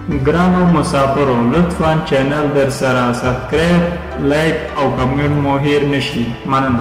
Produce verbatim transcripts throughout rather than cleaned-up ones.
ګرانو مسافرو لطفا چینل در سره سبسکرایب لایک او کمنټ مو هیر نشي مننه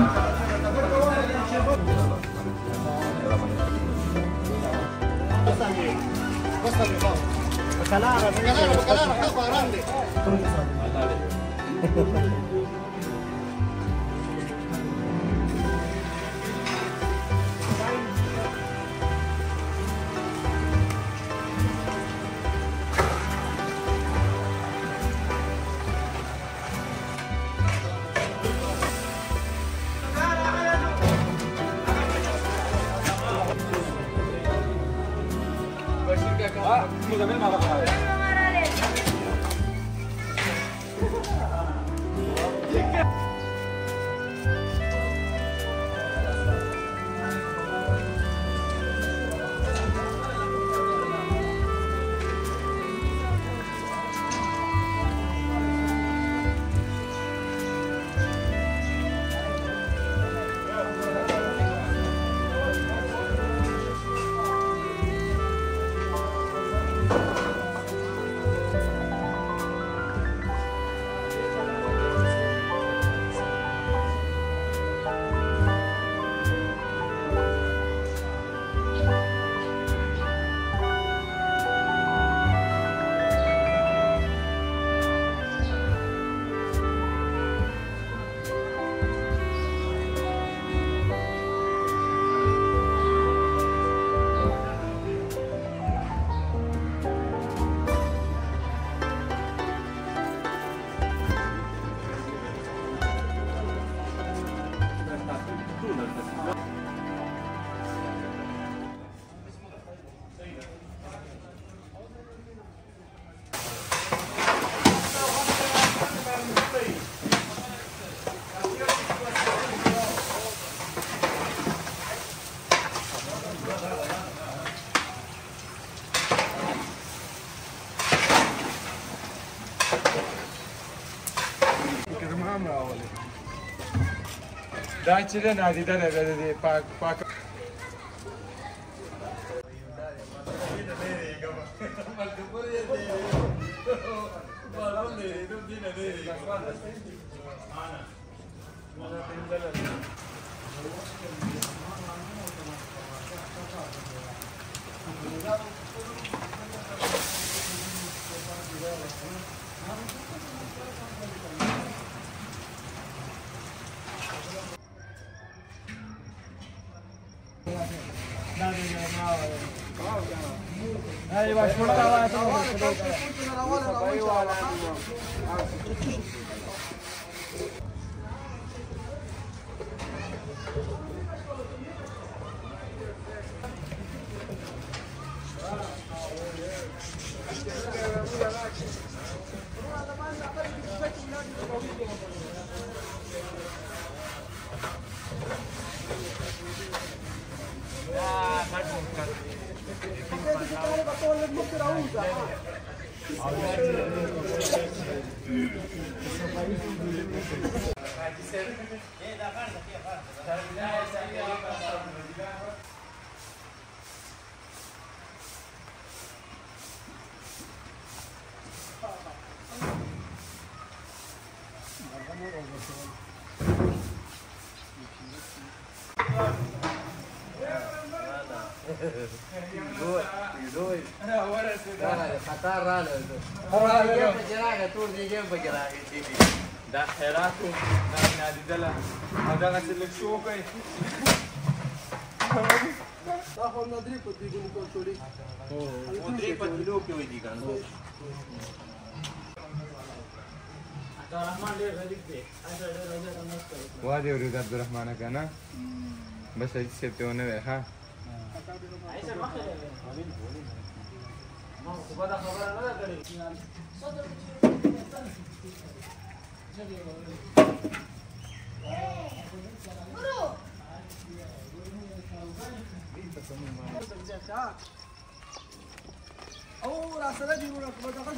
دا چې ده نادیده ده د پاک پاک ايوه شرطه زوی انا ورسه دا خطر رااله هغه یې په جراغه ټول دې په جراغه دي دا خیرات دا نادیدله او دا څه لک شو کوي دا خو نو درې په دې کو ټولې او درې په کیلو کې وې دي ګانو دا رحمان ډېر غریب دی اته ډېر راځه نشته وا دې ورته عبدالرحمن کنه بس هیڅ څه ته ونه وه ها ایسه مخه ما خو دا خبره نه کړې او راسره دی ورو په دغه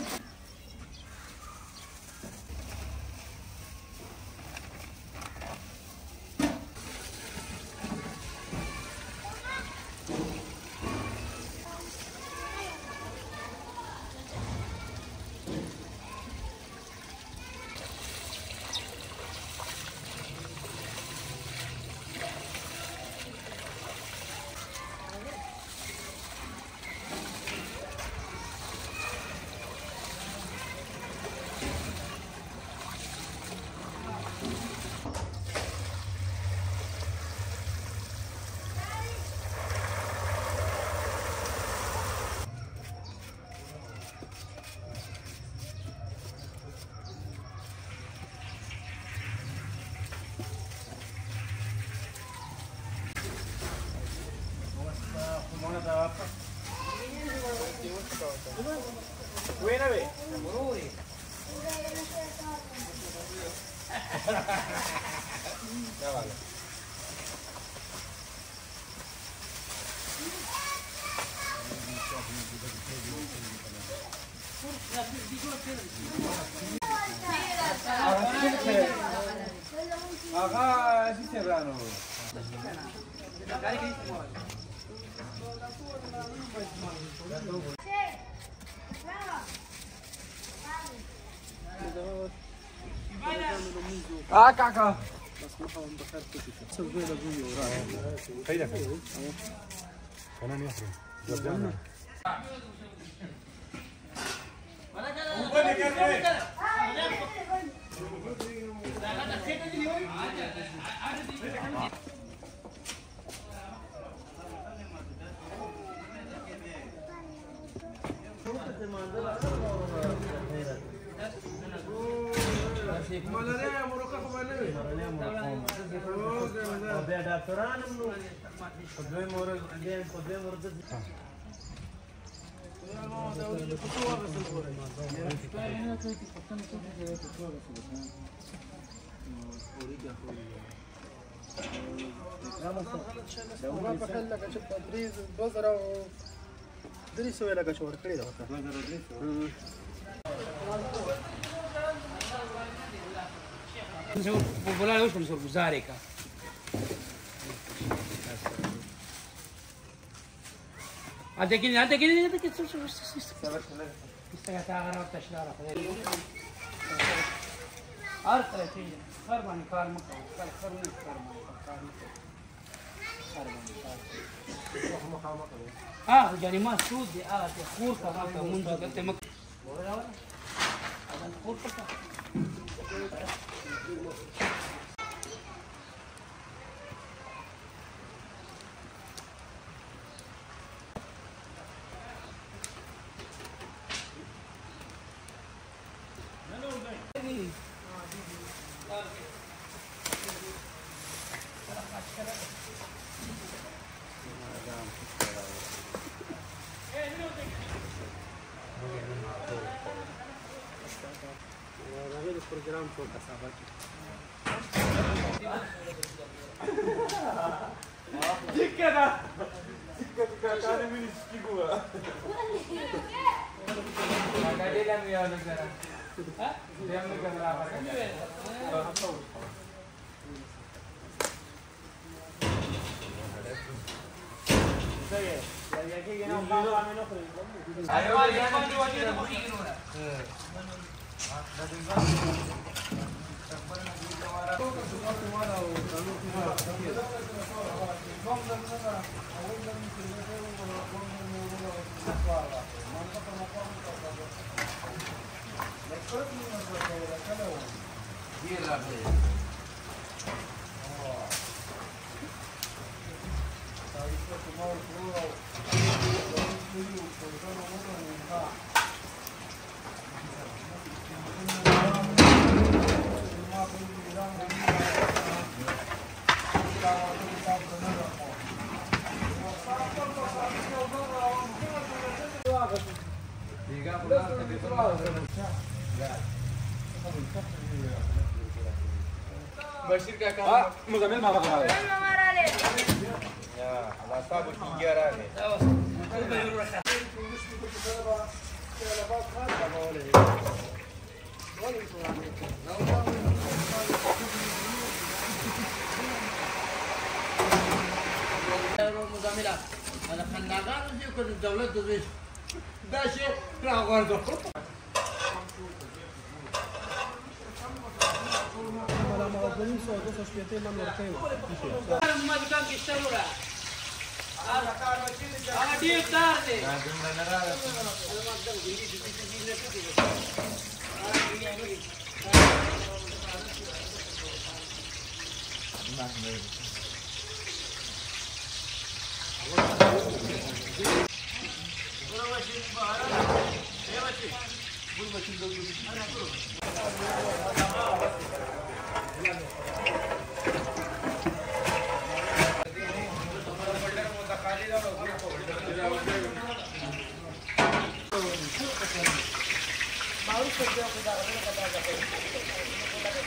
وين ابي؟ يلا آقا چی سرانو آه كاكا خيرك كمان يحرم جبنا popolare questo mi sono usare qua. Ada gini, ada gini, ada gini, terus terus terus. Kita kata orang tak sedar apa. Arta itu, karban karma, kar karma karma, karma. Karma. Ah, jadi masuk di alat kur karena mundur ke temak. Ada kur apa? program for Kasabaki. Jika dah, jika kita kali ini sikit gua. Agak dia yang dia negara. Hah? Dia yang negara apa? Saya, saya lagi yang nak bawa mana nak? Ayo, ayo, ayo, ayo, tu pergi ke mana? Bashir kakak. Ah, Muzamil mama kakak. Mama rale. Ya, Allah sabu tiga rale. Muzamila, ada kandagan sih ke daulat tu sih. Dah sih, keluar tu. Benissimo, adesso aspettiamo la tempo. Ma di tanto che allora. Ah, di tardi.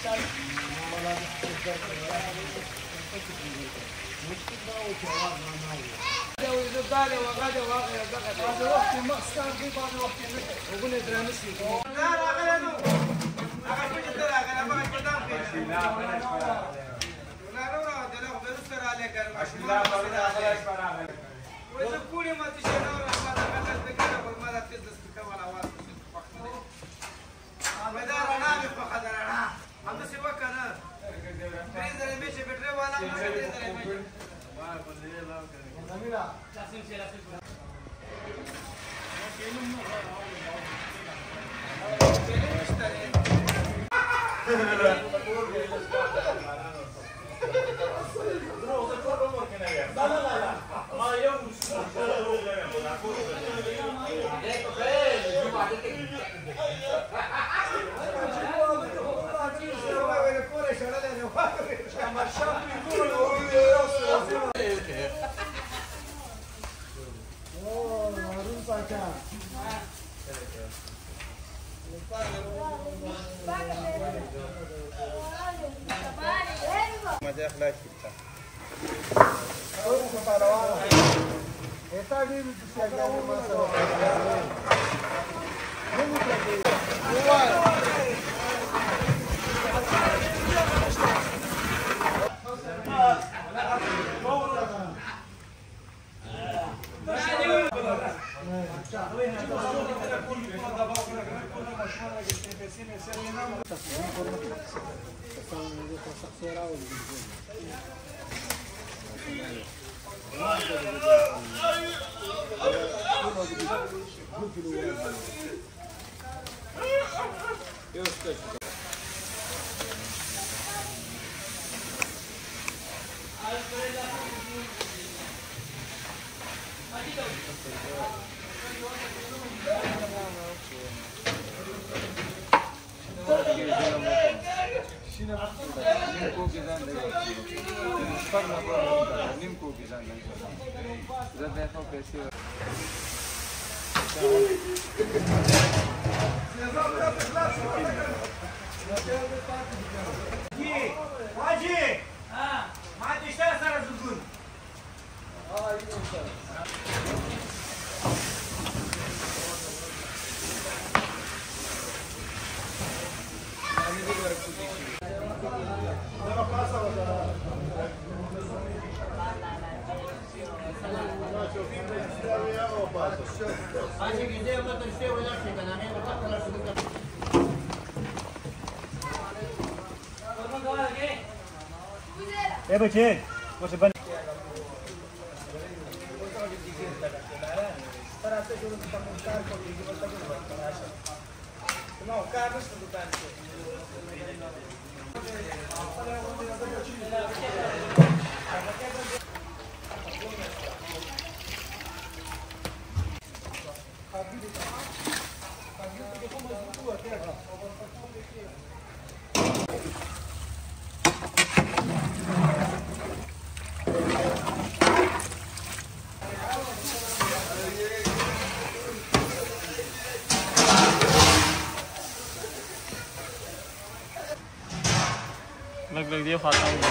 Eh bacin, kau seban. लग लग ये खाता हूँ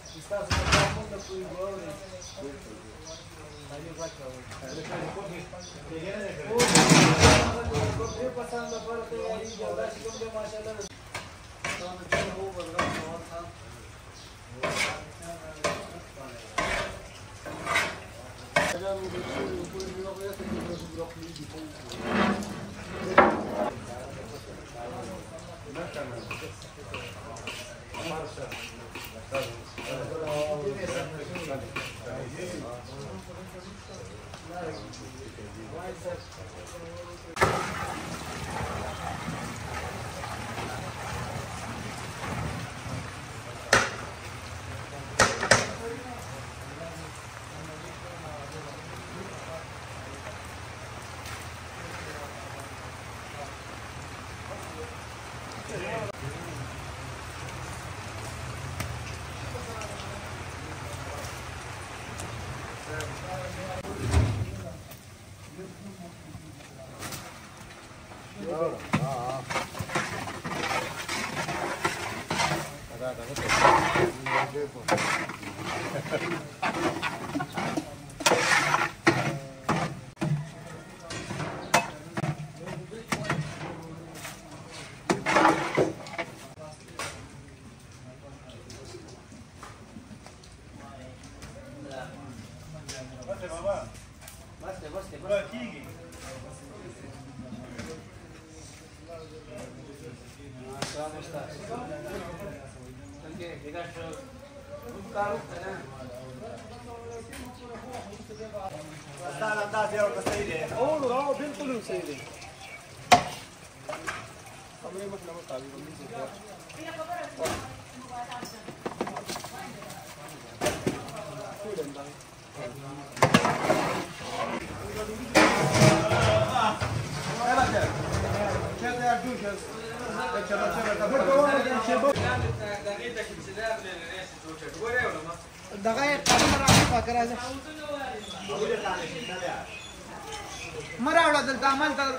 دقائق راځه مراوړه دلته عمل ته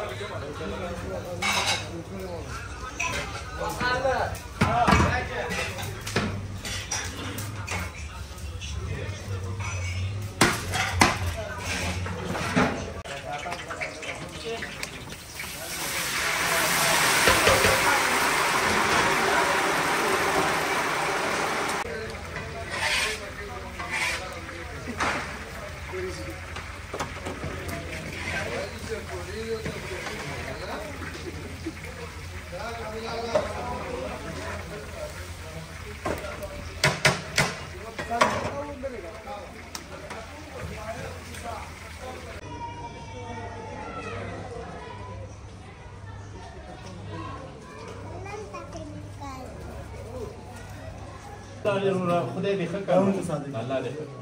خدای دې ښه کړي الله دې ښه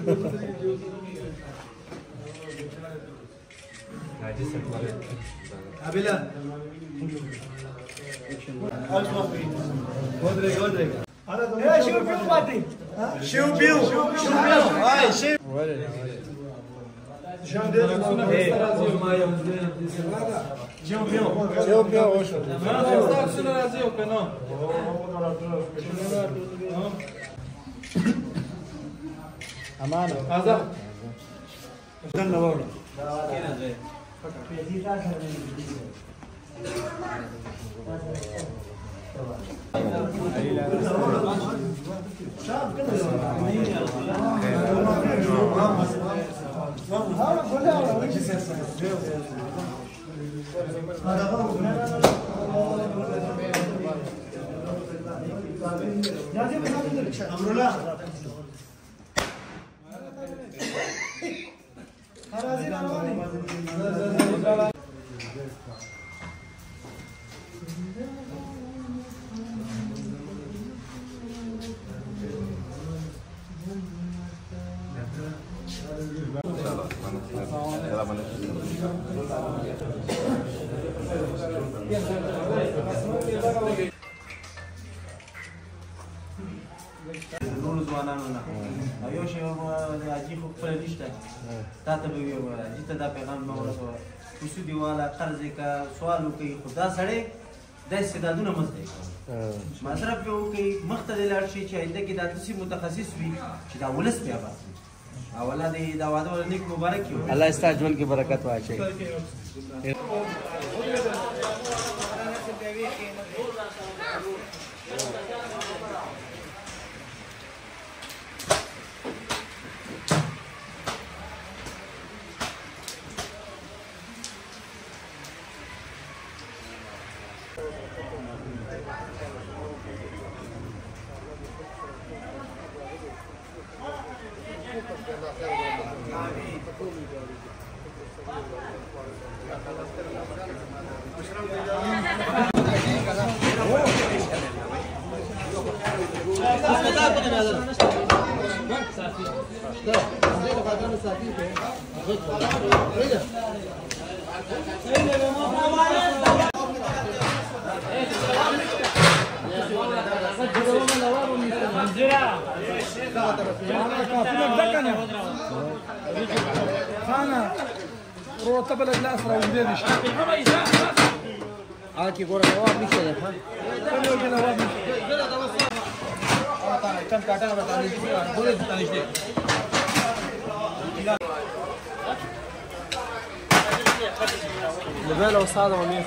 حاجی صاحب ابلا ودرې ودرې اے شو پیو پاتې شو پیو شو پیو هاي شو ولې شو دې ما یو دې شو پیو شو پیو وشو ما تاسو سره راځي او کنه امانه ازه دن نو ولا نور ځوانانو نه یو شی راځي خو خپل نشته تا ته به ویو راځي ته دا پیغام مې ورسوه کوڅو دیواله قرض کا سوال وکړي خدا سړی د استعدادونه مزدي مصرف به وکړي مخته لاړ شي چې آینده کې دا تاسو متخصص وي چې دا ولس بیا باسي اوله دې دا واده ول نیک مبارک وي الله استاجمن کې برکت واچي انا روطه بلد الاسرى وجديش اكي ګوره نواب نشته ده ها كم يوم نواب كم کاټه وتا نه دي ټول ځتا نشته لبال استاد ومين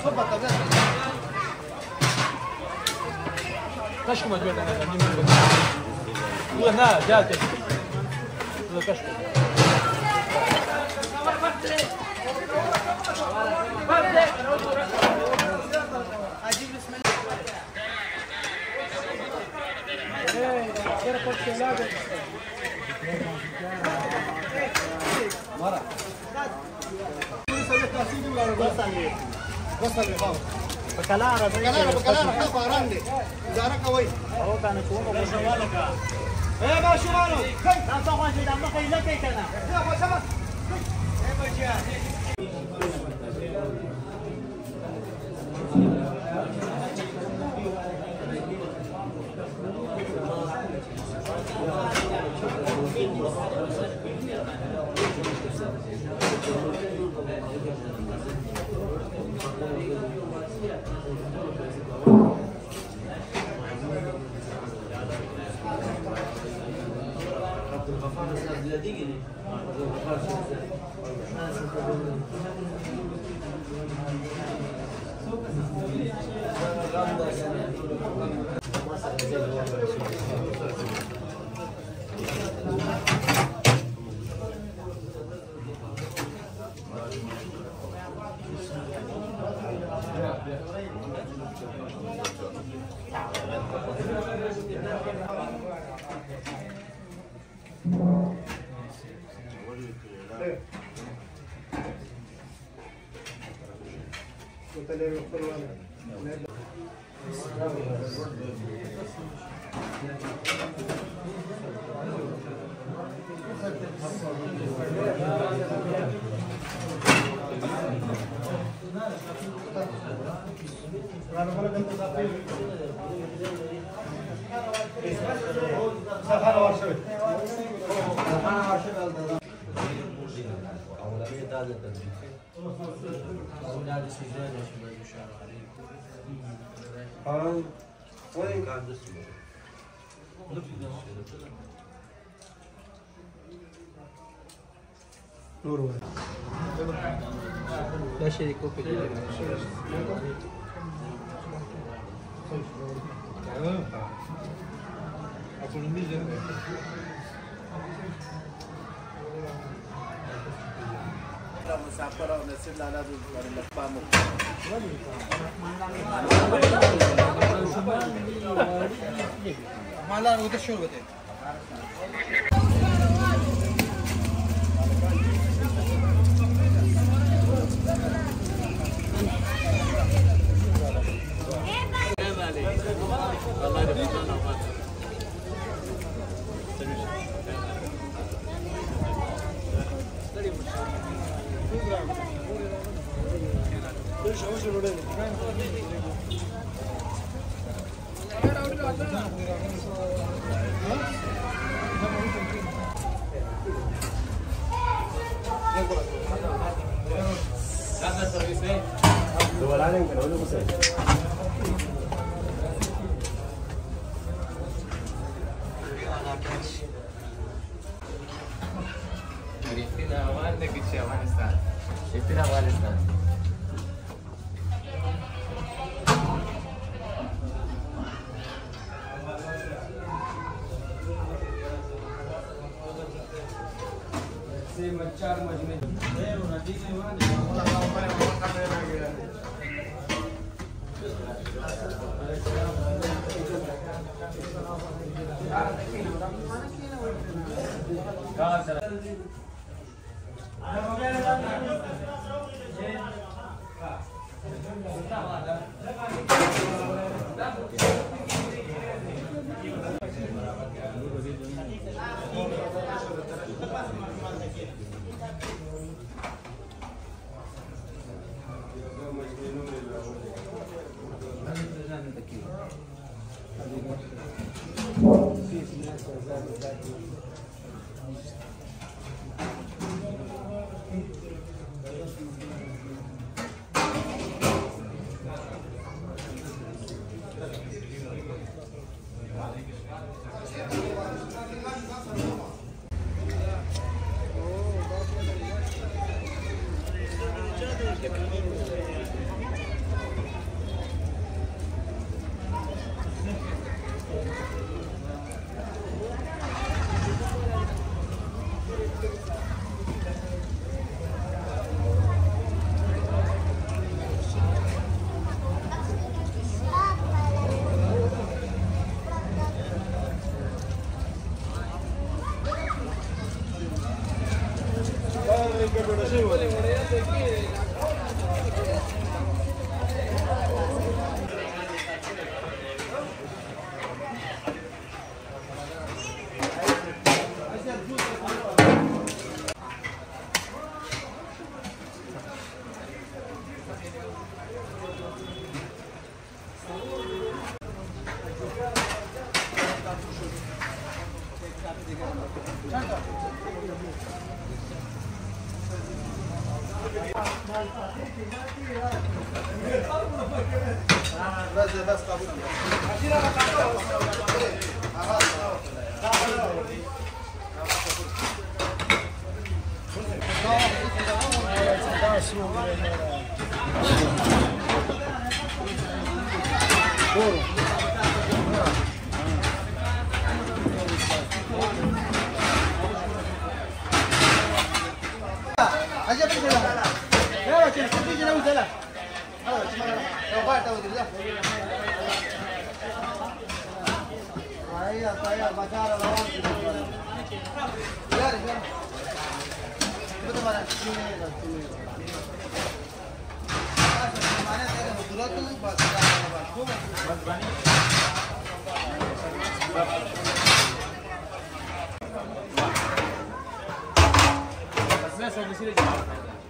كشكو ما جبت انا ولا هنا جاتك ولا كشكو بکلاره بکلاره بکلاره ښه باران دی اداره کوئ او کنه کوم کو شواله کا اے ماشومانو تاسو خو چې د مخې لکه کنه اے بچیا لا شريك وفي مسافر او نصير لا لا لفامو مالا وده شو بده Rekhtin Afghanistan. Rekhtin Afghanistan. بس aja pergi lah. Ya, cik, pergi je lah usaha. Oh, cuma coba tahu dia. Saya saya baca lawan. Ya, ya. Betul mana? Sini, sini. Mana saya dulu tu baca lawan. Nasa di sini.